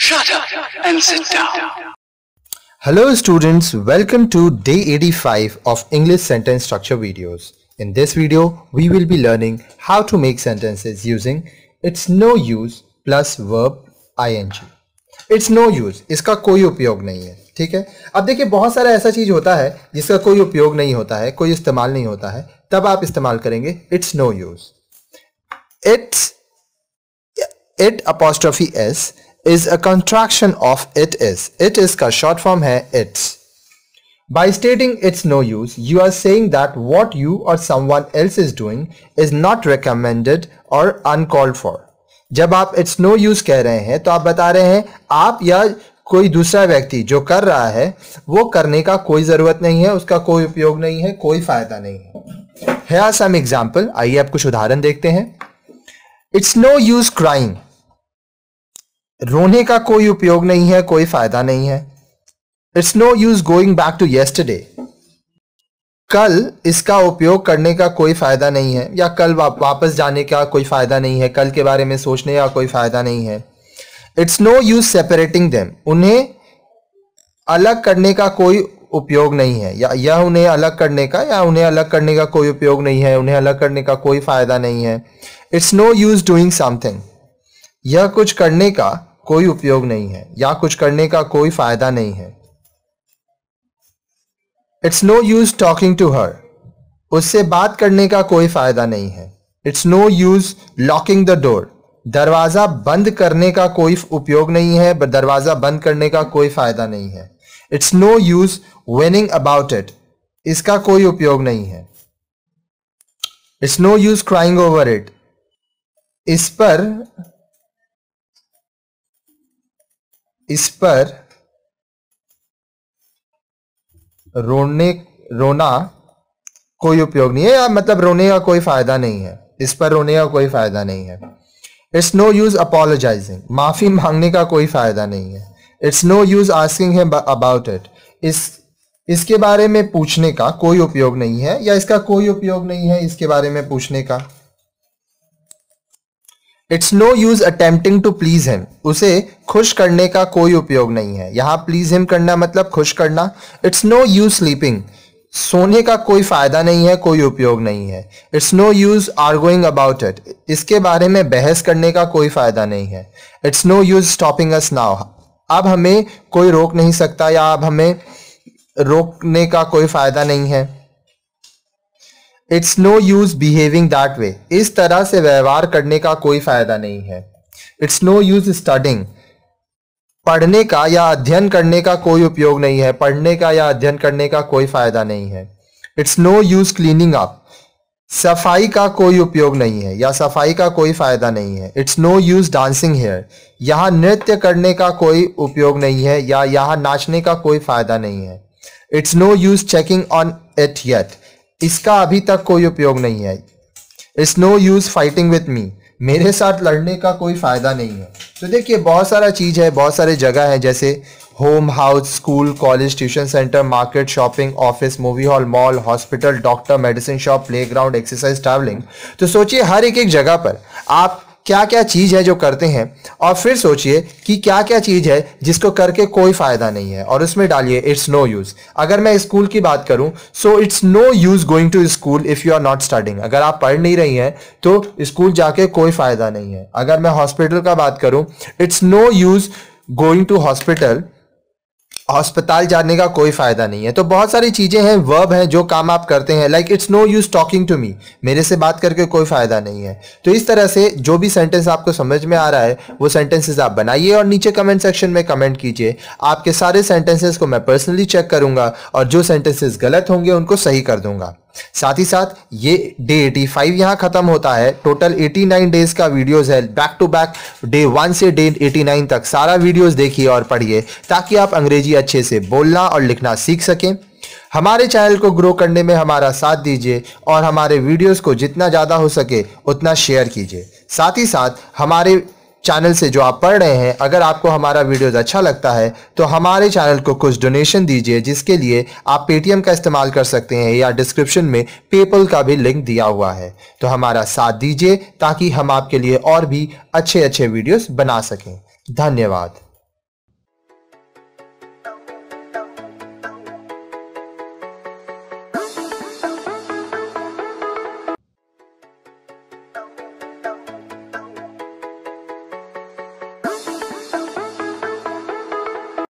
Shut up and sit down. Hello students, welcome to day 85 of English sentence structure videos. In this video, we will be learning how to make sentences using it's no use plus verb ing. It's no use, इसका कोई उपयोग नहीं है, ठीक है। अब देखिए बहुत सारा ऐसा चीज होता है जिसका कोई उपयोग नहीं होता है, कोई इस्तेमाल नहीं होता है, तब आप इस्तेमाल करेंगे it's no use. It apostrophe s is a contraction of it is. It is का short form है it's. By stating it's no use, you are saying that what you or someone else is doing is not recommended or uncalled for. जब आप it's no use कह रहे हैं तो आप बता रहे हैं आप या कोई दूसरा व्यक्ति जो कर रहा है वो करने का कोई जरूरत नहीं है, उसका कोई उपयोग नहीं है, कोई फायदा नहीं है। Here are some example. आइए आप कुछ उदाहरण देखते हैं। It's no use crying. रोने का कोई उपयोग नहीं है, कोई फायदा नहीं है। It's no use going back to yesterday. कल इसका उपयोग करने का कोई फायदा नहीं है, या कल वापस जाने का कोई फायदा नहीं है, कल के बारे में सोचने का कोई फायदा नहीं है। It's no use separating them. उन्हें अलग करने का कोई उपयोग नहीं है, या यह उन्हें अलग करने का या उन्हें अलग करने का कोई उपयोग नहीं है, उन्हें अलग करने का कोई फायदा नहीं है। It's no use doing something. यह कुछ करने का कोई उपयोग नहीं है या कुछ करने का कोई फायदा नहीं है। It's no use talking to her. उससे बात करने का कोई फायदा नहीं है। It's no use locking the door. दरवाजा बंद करने का कोई उपयोग नहीं है, दरवाजा बंद करने का कोई फायदा नहीं है। It's no use whining about it. इसका कोई उपयोग नहीं है। It's no use crying over it. इस पर रोना कोई उपयोग नहीं है, या मतलब रोने का कोई फायदा नहीं है, इस पर रोने का कोई फायदा नहीं है। It's no use apologizing. माफी मांगने का कोई फायदा नहीं है। It's no use asking him about it. इसके बारे में पूछने का कोई उपयोग नहीं है, या इसका कोई उपयोग नहीं है इसके बारे में पूछने का। It's no use attempting to please him. उसे खुश करने का कोई उपयोग नहीं है, यहां please him करना मतलब खुश करना। It's no use sleeping. सोने का कोई फायदा नहीं है, कोई उपयोग नहीं है। It's no use arguing about it. इसके बारे में बहस करने का कोई फायदा नहीं है। It's no use stopping us now. अब हमें कोई रोक नहीं सकता, या अब हमें रोकने का कोई फायदा नहीं है। It's no use behaving that way. इस तरह से व्यवहार करने का कोई फायदा नहीं है। It's no use studying. पढ़ने का या अध्ययन करने का कोई उपयोग नहीं है, पढ़ने का या अध्ययन करने का कोई फायदा नहीं है। It's no use cleaning up. सफाई का कोई उपयोग नहीं है, या सफाई का कोई फायदा नहीं है। It's no use dancing here. यहाँ नृत्य करने का कोई उपयोग नहीं है, या यहाँ नाचने का कोई फायदा नहीं है। It's no use checking on it yet. इसका अभी तक कोई उपयोग नहीं है। It's no use fighting with me. मेरे साथ लड़ने का कोई फायदा नहीं है। तो देखिए बहुत सारा चीज है, बहुत सारे जगह है, जैसे home, house, school, college, tuition centre, market, shopping, office, movie hall, mall, hospital, doctor, medicine shop, playground, exercise, travelling. तो सोचिए हर एक जगह पर आप क्या क्या चीज है जो करते हैं, और फिर सोचिए कि क्या क्या चीज है जिसको करके कोई फायदा नहीं है, और उसमें डालिए इट्स नो यूज। अगर मैं स्कूल की बात करूं, so it's no use going to school if you are not studying. अगर आप पढ़ नहीं रही हैं तो स्कूल जाके कोई फायदा नहीं है। अगर मैं हॉस्पिटल का बात करूं, it's no use going to hospital, अस्पताल जाने का कोई फायदा नहीं है। तो बहुत सारी चीजें हैं, वर्ब हैं जो काम आप करते हैं, like it's no use talking to me, मेरे से बात करके कोई फायदा नहीं है। तो इस तरह से जो भी सेंटेंस आपको समझ में आ रहा है वो सेंटेंसेस आप बनाइए और नीचे कमेंट सेक्शन में कमेंट कीजिए। आपके सारे सेंटेंसेस को मैं पर्सनली चेक करूंगा और जो सेंटेंसेस गलत होंगे उनको सही कर दूंगा। साथ ही साथ ये डे 85 यहां खत्म होता है। टोटल 89 डेज का वीडियोस है, बैक टू बैक डे 1 से डे 89 तक सारा वीडियोस देखिए और पढ़िए, ताकि आप अंग्रेजी अच्छे से बोलना और लिखना सीख सकें। हमारे चैनल को ग्रो करने में हमारा साथ दीजिए और हमारे वीडियोस को जितना ज़्यादा हो सके उतना शेयर कीजिए। साथ ही साथ हमारे चैनल से जो आप पढ़ रहे हैं, अगर आपको हमारा वीडियोस अच्छा लगता है तो हमारे चैनल को कुछ डोनेशन दीजिए, जिसके लिए आप पेटीएम का इस्तेमाल कर सकते हैं, या डिस्क्रिप्शन में पेपल का भी लिंक दिया हुआ है। तो हमारा साथ दीजिए ताकि हम आपके लिए और भी अच्छे अच्छे वीडियोस बना सकें। धन्यवाद।